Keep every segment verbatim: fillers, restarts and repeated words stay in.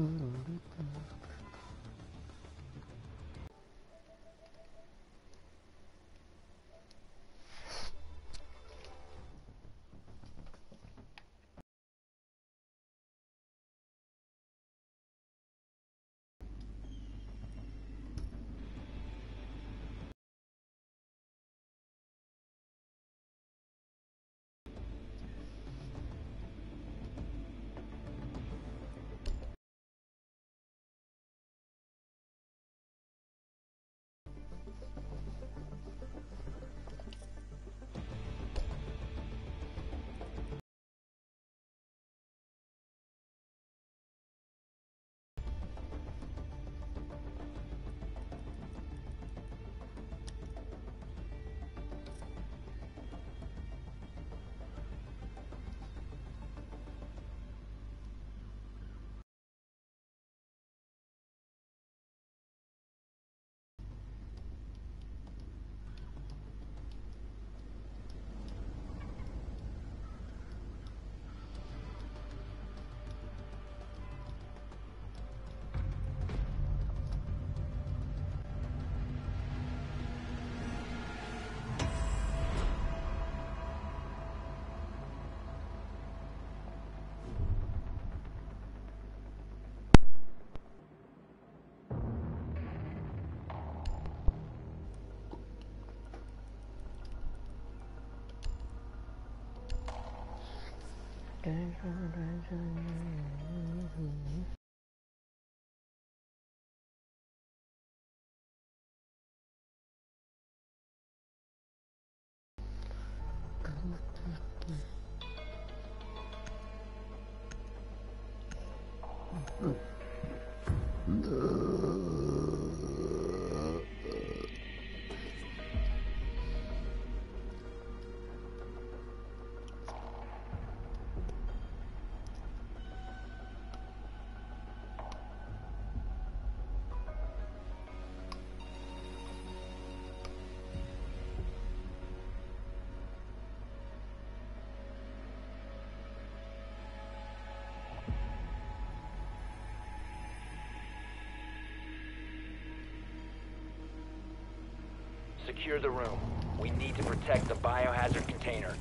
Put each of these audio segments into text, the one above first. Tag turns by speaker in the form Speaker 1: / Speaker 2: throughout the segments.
Speaker 1: Secure the room. We need to protect the biohazard container.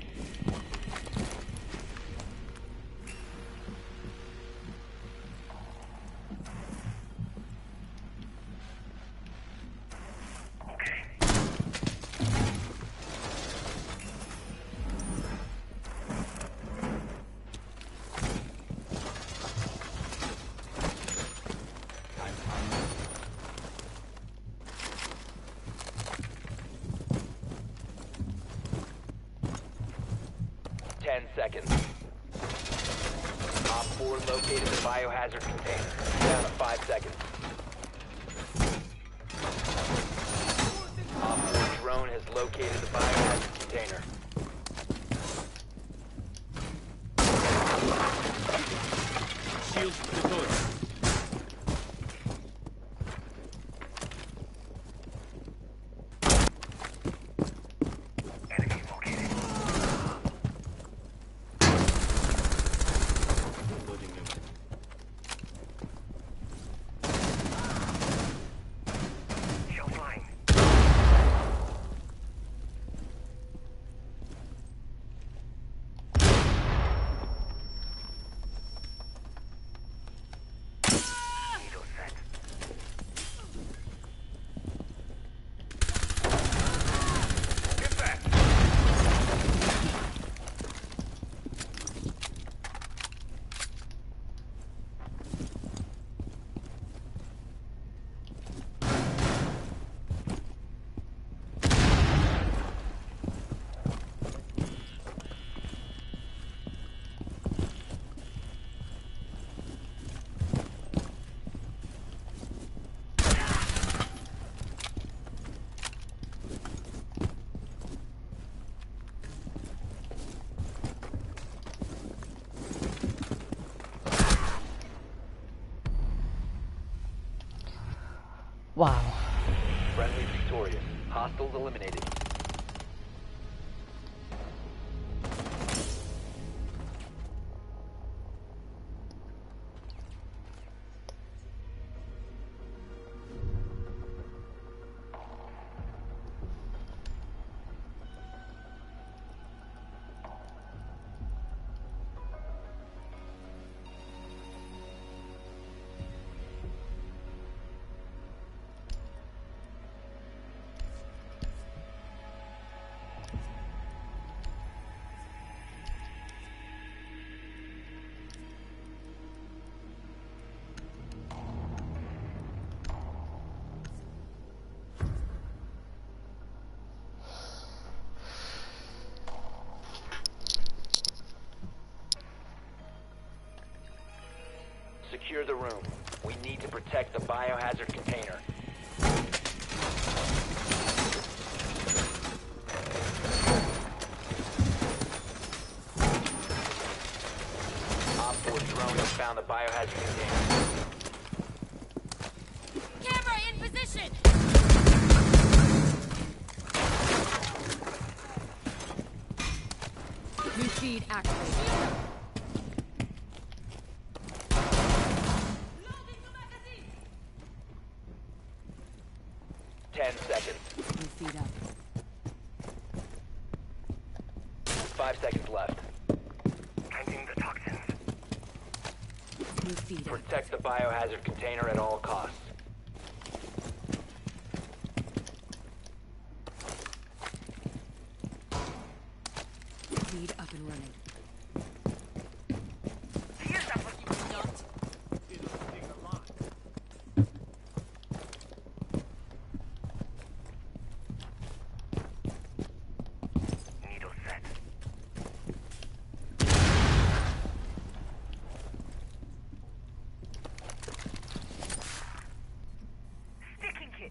Speaker 1: Ten seconds. Op four located the biohazard container. Down to five seconds. Op four drone has located the biohazard container.
Speaker 2: Shields deployed.
Speaker 3: Wow.
Speaker 1: Friendly victorious. Hostiles eliminated. secure the room. We need to protect the biohazard container. Op four drone has found the biohazard container.
Speaker 3: Camera in position! New feed activated.
Speaker 1: Ten seconds.
Speaker 3: New feed up.
Speaker 1: Five seconds left.
Speaker 4: Planting the toxins.
Speaker 3: New feed up.
Speaker 1: Protect the biohazard container at all costs.
Speaker 3: Feed up and running.
Speaker 4: Here's that what you
Speaker 3: Not.
Speaker 4: needle set. Sticking kit.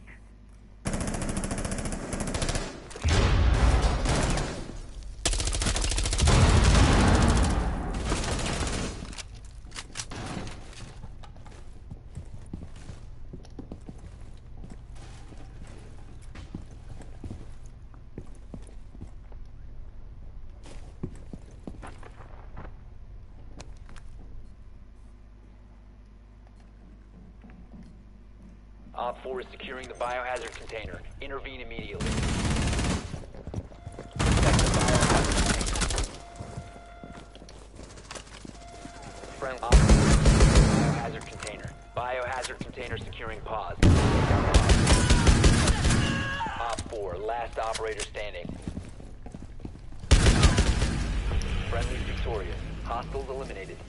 Speaker 1: Op four is securing the biohazard container. Intervene immediately. Protect the biohazard container. Friendly Op biohazard container. Biohazard container securing pause. Op four, last operator standing. Friendly victorious. Hostiles eliminated.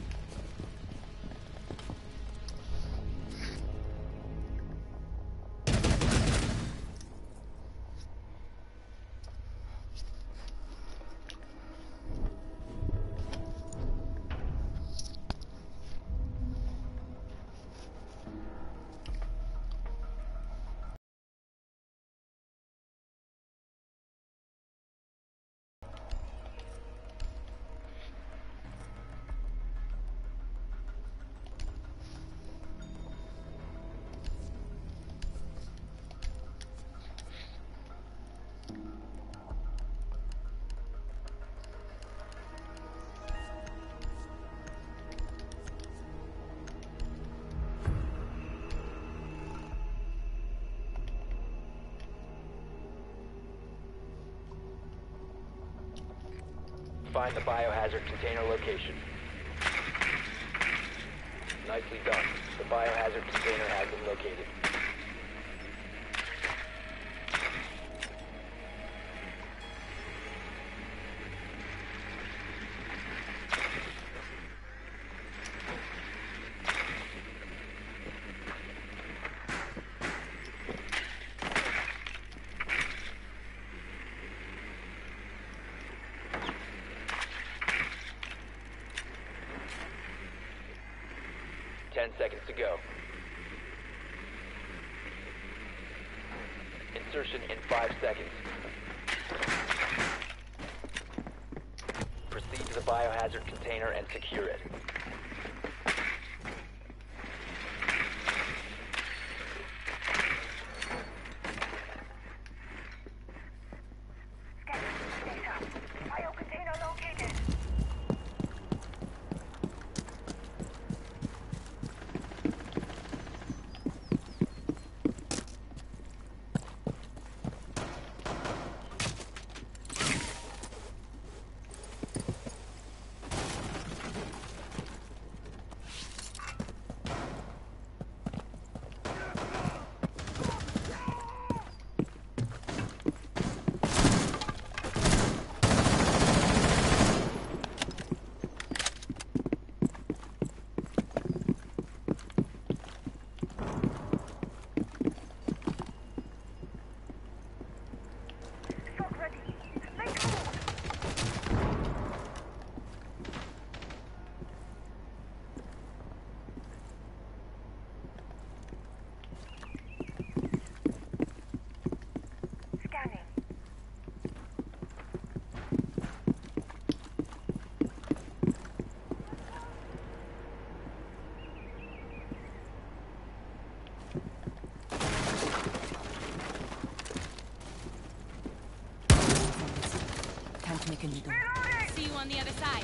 Speaker 1: Find the biohazard container location. Nicely done. The biohazard container has been located. Ten seconds to go. Insertion in five seconds. Proceed to the biohazard container and secure it.
Speaker 4: Scanning data. Bio container located.
Speaker 3: Open the door.
Speaker 5: See you on the other side.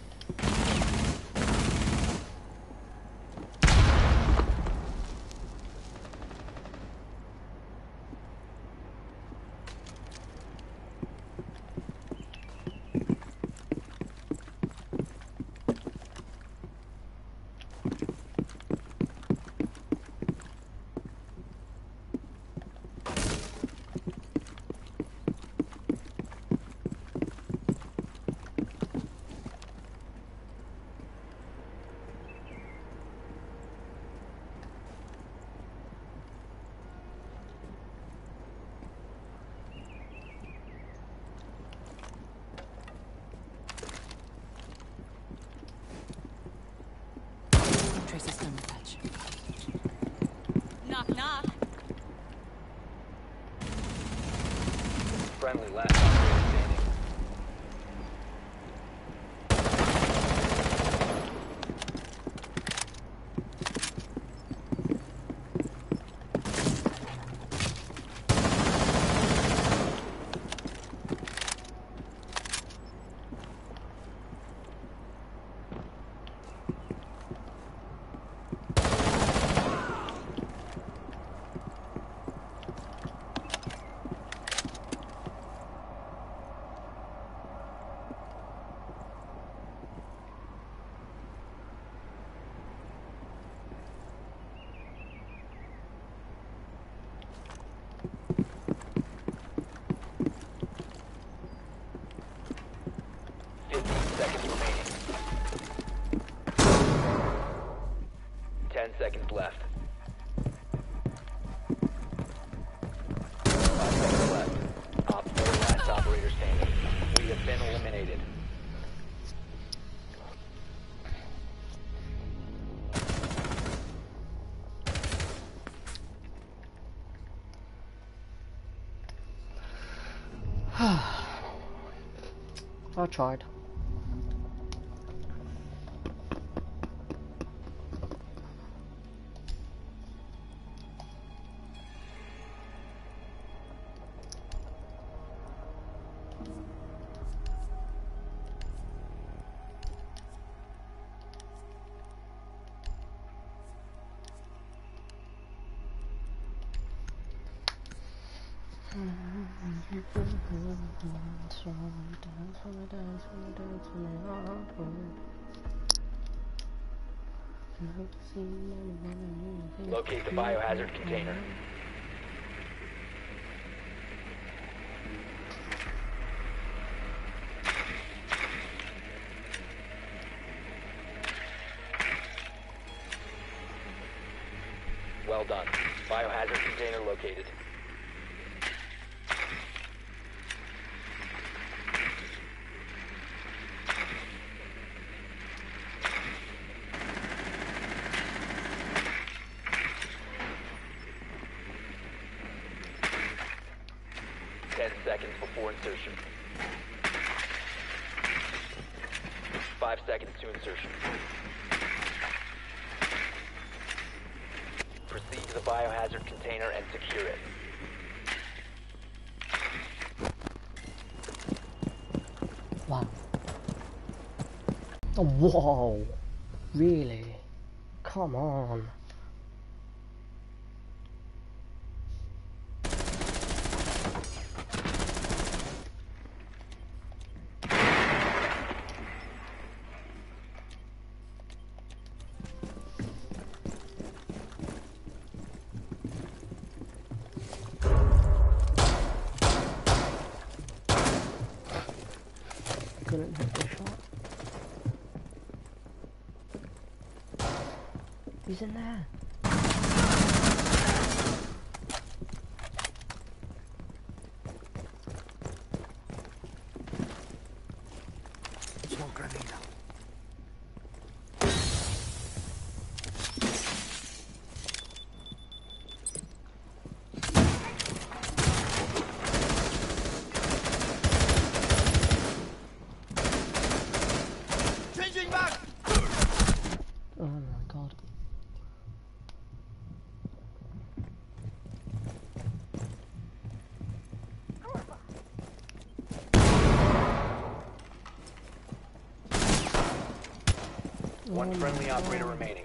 Speaker 3: Tracy's thermal patch.
Speaker 5: Knock, knock.
Speaker 1: Friendly last operator standing. fifteen seconds remaining. ten seconds left. five seconds left. Op four last operator standing. We have been eliminated.
Speaker 6: I tried.
Speaker 1: Locate the biohazard container. Well done. Biohazard container located. Ten seconds before insertion. Five seconds to insertion. Proceed to the biohazard container and secure it.
Speaker 6: Wow. Oh, whoa. Really? Come on. Couldn't hit the shot. He's in there.
Speaker 2: Smoke grenade out.
Speaker 6: Oh my god.
Speaker 1: One
Speaker 6: Oh my
Speaker 1: friendly operator
Speaker 6: God.
Speaker 1: remaining.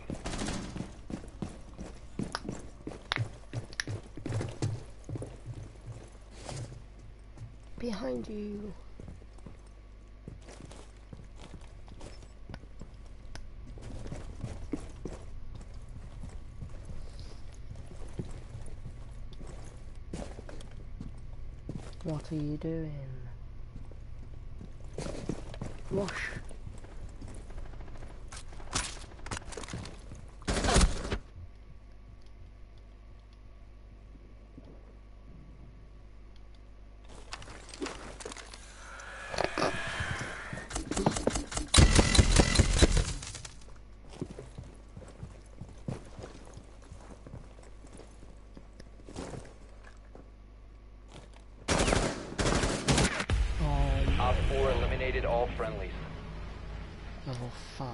Speaker 6: Behind you. What are you doing? Wash.
Speaker 1: Op four eliminated all friendlies.
Speaker 6: Level five.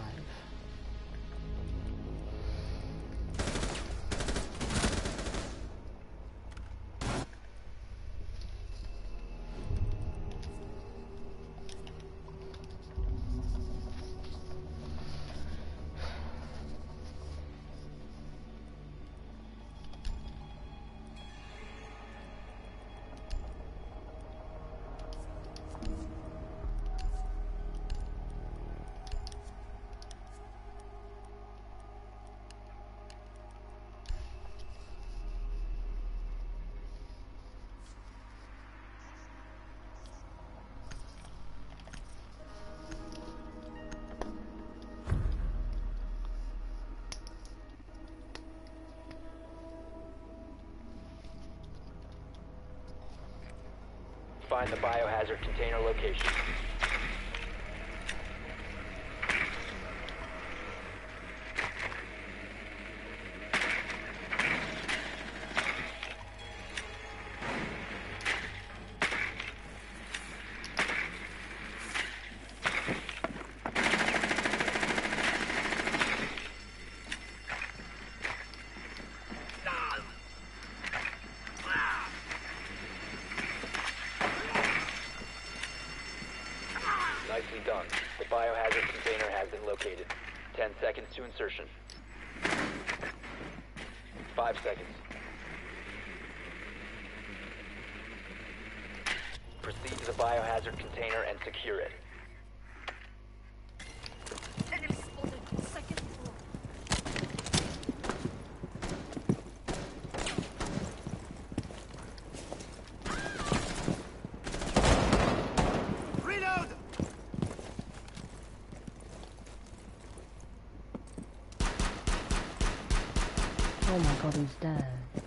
Speaker 1: Find the biohazard container location. Nicely done. The biohazard container has been located. Ten seconds to insertion. Five seconds. Proceed to the biohazard container and secure it.
Speaker 3: Enemy spotted. Second floor.
Speaker 2: Reload!
Speaker 6: Oh my God, he's dead.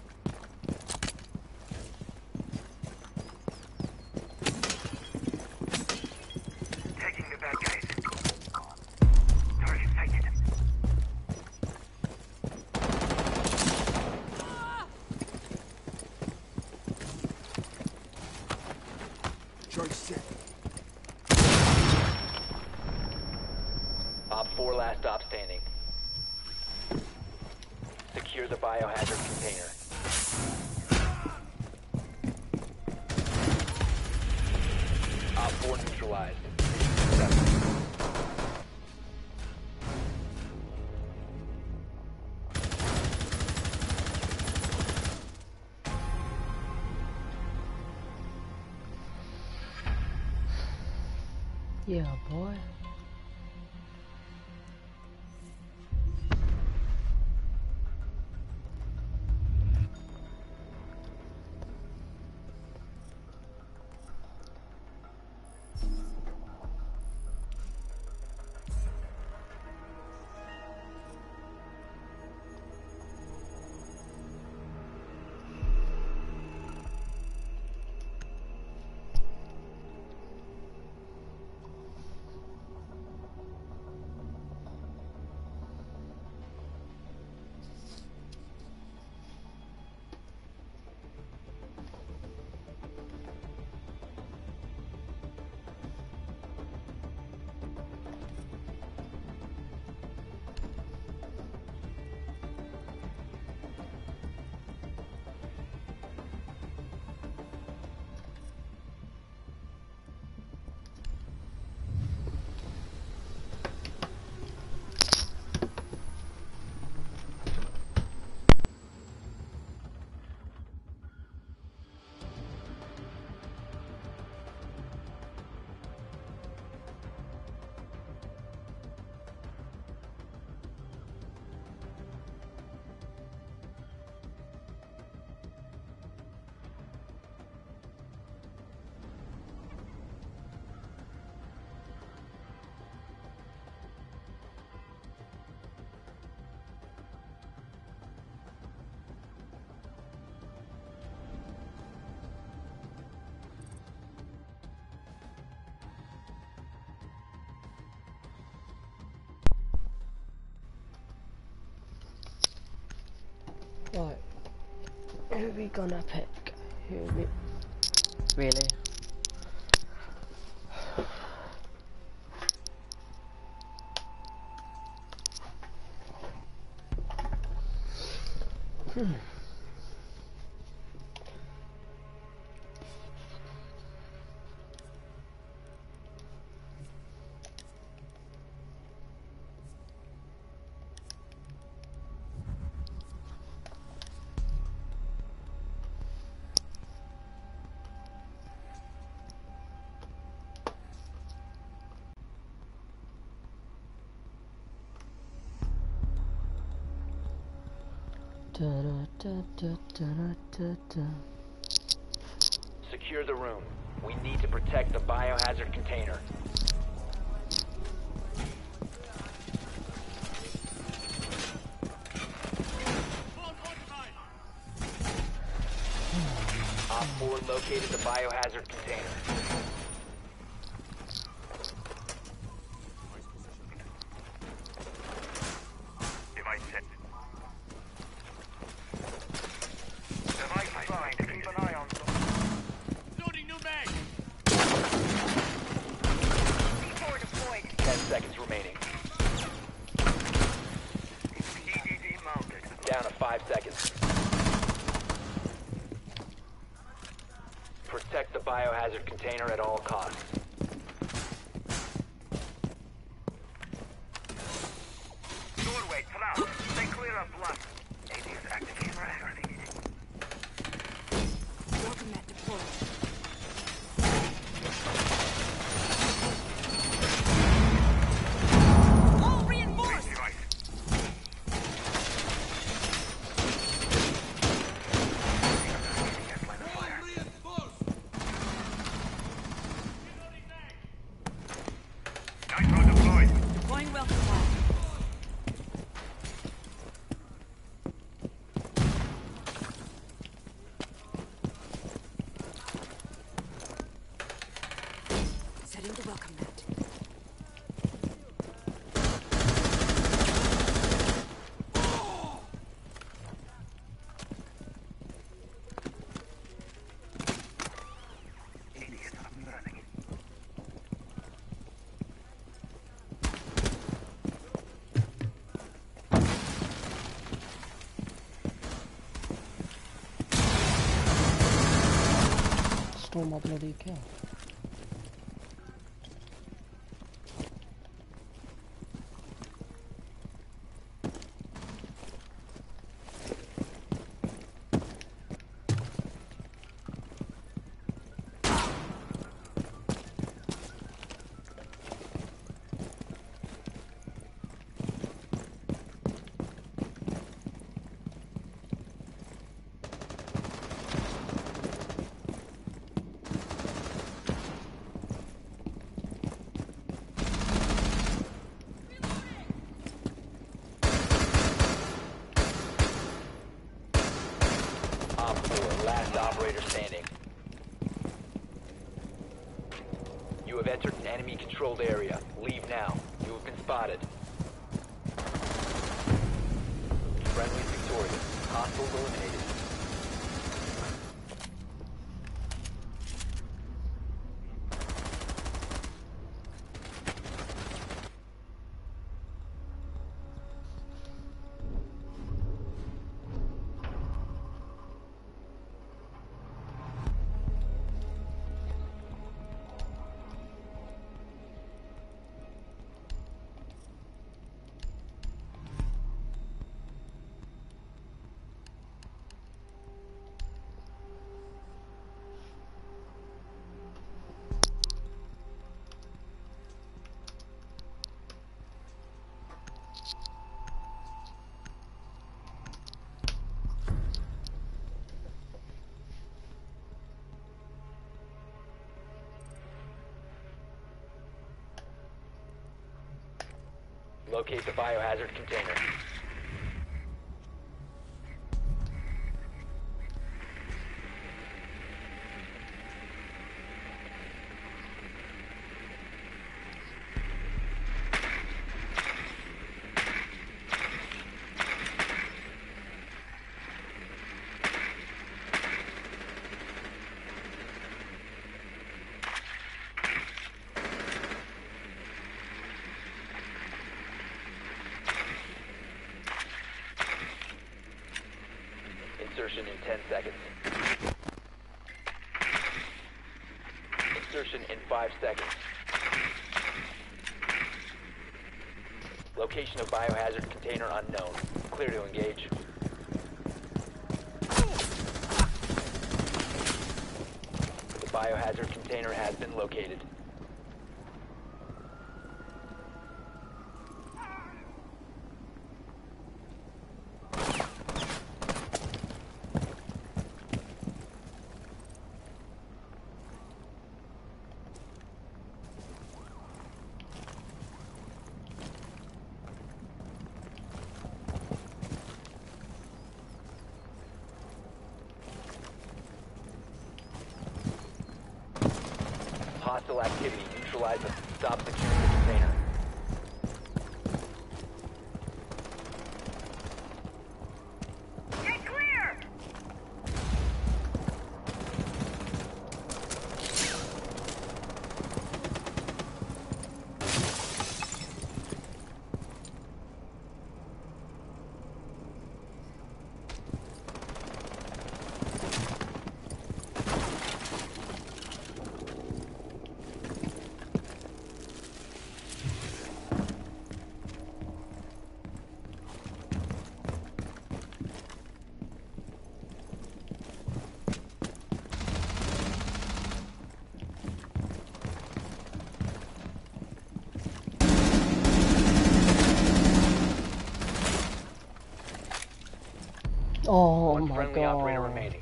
Speaker 4: Taking the bad guys. Target sighted.
Speaker 2: Charge set.
Speaker 1: Op four last stop standing. Secure the biohazard container. Op four neutralized.
Speaker 6: Yeah, boy. Right. Who are we gonna pick? Who are we... Really? Hmm. Da, da, da, da, da, da.
Speaker 1: Secure the room. We need to protect the biohazard container. Op four located the biohazard container.
Speaker 4: Device set. Device assigned. Keep an eye on them. Loading new mag. C four deployed.
Speaker 1: Ten seconds remaining.
Speaker 4: E D D mounted.
Speaker 1: Down to five seconds. Protect the biohazard container at all costs.
Speaker 4: Doorway, come out. Stay clear of blood. A D is activating ready.
Speaker 3: Welcome mat deployed. All reinforced.
Speaker 4: Device. Nitro deployed.
Speaker 3: Deploying welcome mat. Setting the welcome mat.
Speaker 4: A D is up and running.
Speaker 6: Stole my bloody kill.
Speaker 1: Op four, last operator standing. You have entered an enemy-controlled area. Leave now. You have been spotted. Friendly's victorious. Hostiles eliminated. Locate the biohazard container. Insertion in ten seconds. Insertion in five seconds. Location of biohazard container unknown. Clear to engage. The biohazard container has been located. Hostile activity. Neutralize them. Stop securing the container.
Speaker 4: Get clear!
Speaker 6: Oh
Speaker 1: One
Speaker 6: my
Speaker 1: friendly operator
Speaker 6: god.
Speaker 1: remaining.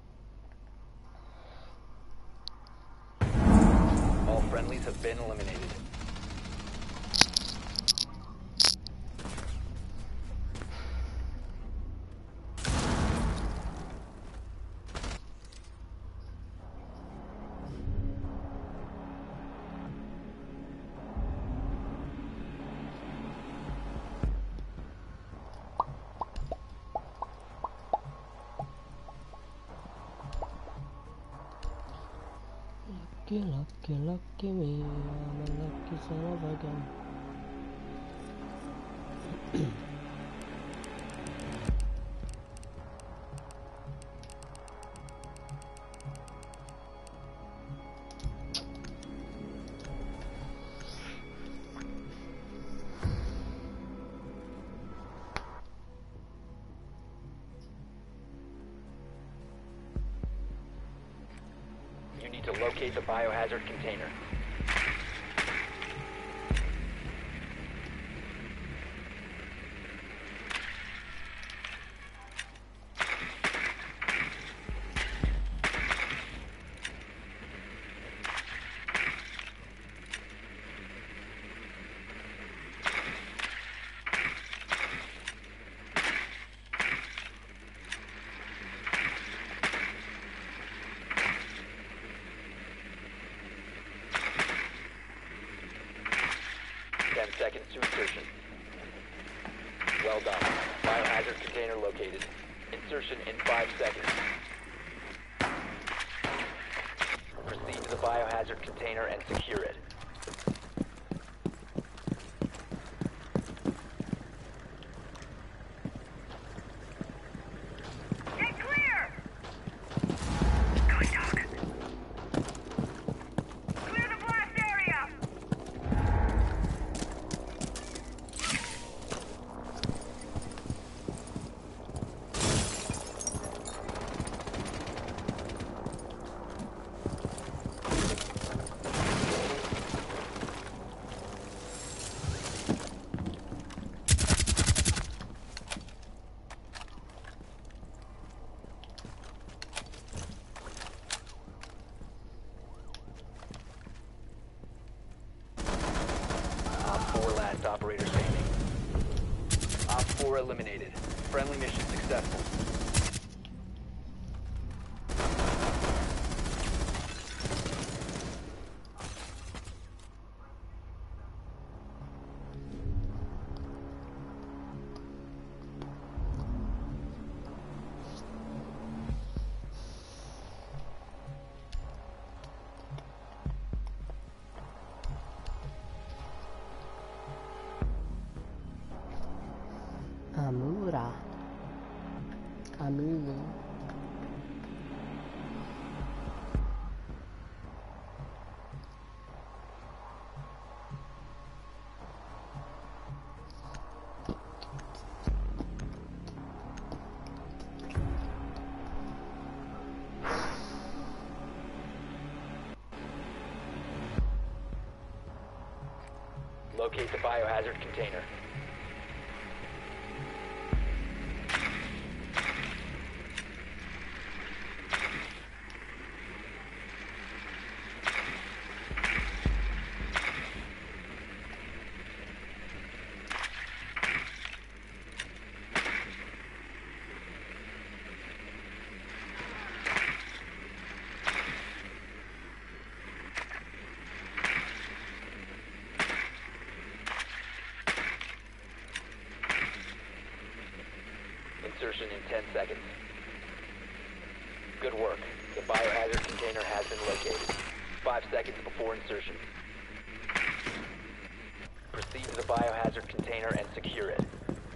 Speaker 1: All friendlies have been eliminated.
Speaker 6: Lucky, lucky, lucky me. I'm a lucky son of a gun.
Speaker 1: You need to locate the biohazard container. ten seconds to insertion. Well done. Biohazard container located. Insertion in five seconds. Proceed to the biohazard container and secure it.
Speaker 4: Get clear! Going dog. Clear the blast area!
Speaker 1: Op four last operator standing. Op four eliminated. Friendly mission successful.
Speaker 6: Amura. Amuru.
Speaker 1: Locate the biohazard container. Insertion in ten seconds. Good work. The biohazard container has been located. Five seconds before insertion. Proceed to the biohazard container and secure it.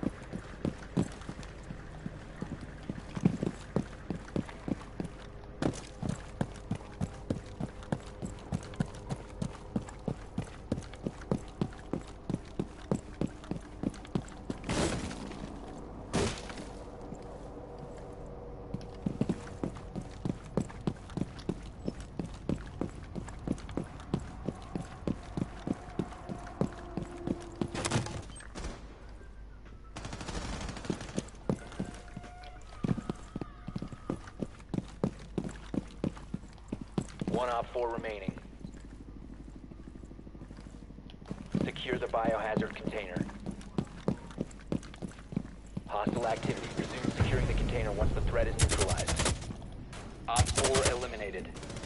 Speaker 1: One op four remaining. Secure the biohazard container. Hostile activity. Resume securing the container once the threat is neutralized. Op four eliminated.